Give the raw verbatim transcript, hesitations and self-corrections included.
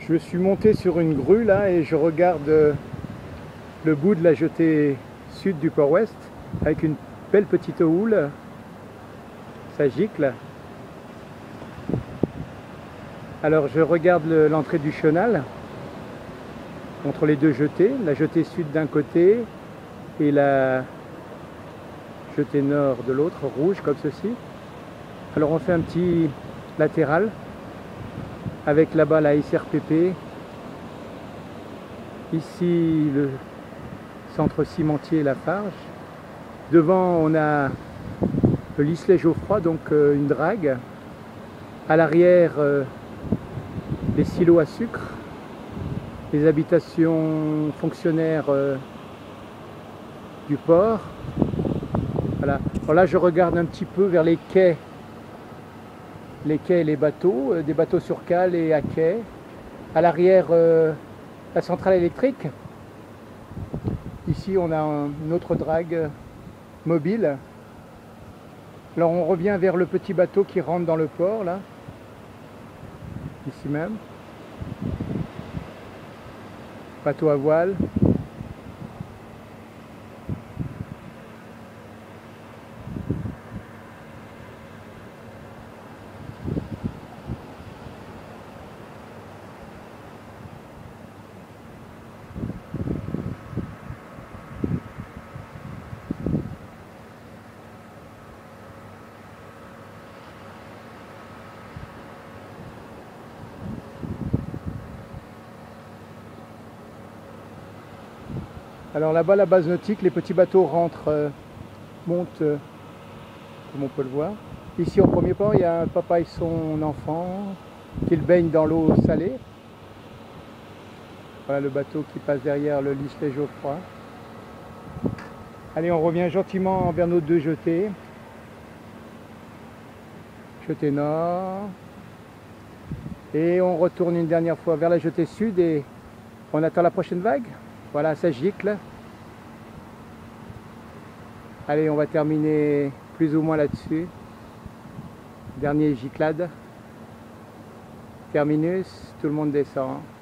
Je suis monté sur une grue là et je regarde euh, le bout de la jetée sud du Port-Ouest avec une belle petite houle. Ça gicle. Alors je regarde l'entrée du chenal entre les deux jetées, la jetée sud d'un côté et la jetée nord de l'autre, rouge comme ceci. Alors on fait un petit latéral avec là-bas la S R P P, ici le centre cimentier Lafarge. Devant on a le Lisley Geoffroy, donc euh, une drague. À l'arrière euh, les silos à sucre, les habitations fonctionnaires euh, du port. Voilà. Alors là je regarde un petit peu vers les quais, les quais et les bateaux, euh, des bateaux sur cale et à quai. À l'arrière euh, la centrale électrique. Ici on a un, une autre drague mobile. Alors on revient vers le petit bateau qui rentre dans le port là, ici même. Bateau à voile. Alors là-bas, la base nautique, les petits bateaux rentrent, euh, montent, euh, comme on peut le voir. Ici, au premier port, il y a un papa et son enfant qui le baignent dans l'eau salée. Voilà le bateau qui passe derrière le Lisley Geoffroy. Allez, on revient gentiment vers nos deux jetées. Jetée nord. Et on retourne une dernière fois vers la jetée sud et on attend la prochaine vague. Voilà, ça gicle. Allez, on va terminer plus ou moins là-dessus. Dernier giclade. Terminus, tout le monde descend.